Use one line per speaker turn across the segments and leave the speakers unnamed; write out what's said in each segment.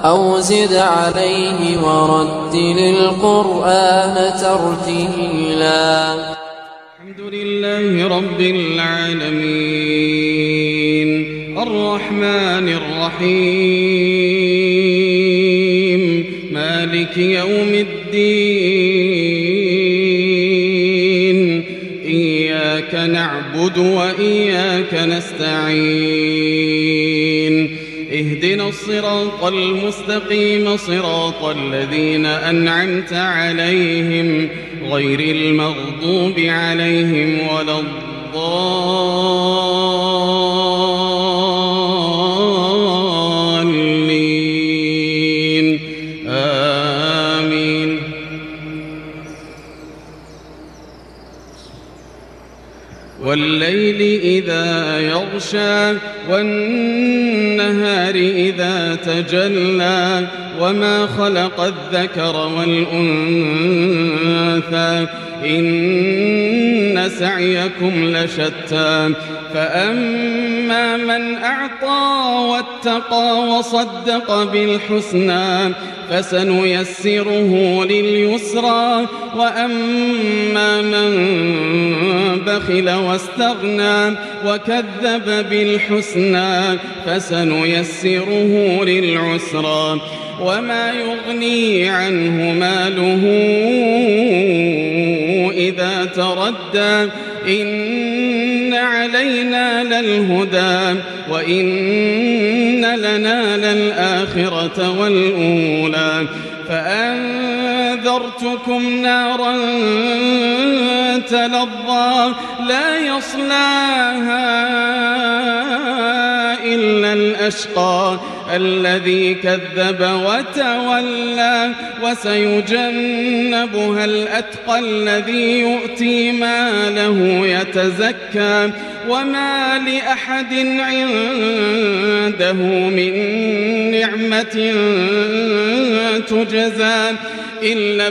أو زد عليه ورتل القرآن ترتيلا.
الحمد لله رب العالمين الرحمن الرحيم مالك يوم الدين إياك نعبد وإياك نستعين اهدنا الصراط المستقيم صراط الذين أنعمت عليهم غير المغضوب عليهم ولا الضالين آمين. والليل إذا يغشى والنهار إذا تجلى وما خلق الذكر والأنثى إن سعيكم لشتى فأما من أعطى واتقى وصدق بالحسنى فسنيسره لليسرى وأما من بخل واستغنى وكذب بالحسنى فسنيسره للعسرى وما يغني عنه ماله إذا تردى إن علينا للهدى وإن لنا للآخرة والأولى فأنذرتكم نارا تلظى لا يصلاها إلا الأشقى الذي كذب وتولى وسيجنبها الأتقى الذي يؤتي ماله يتزكى وما لأحد عنده من نعمة تجزى إلا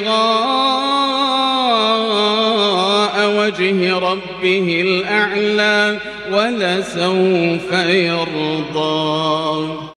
ابتغاء وجه ربه الأعلى ولسوف يرضى.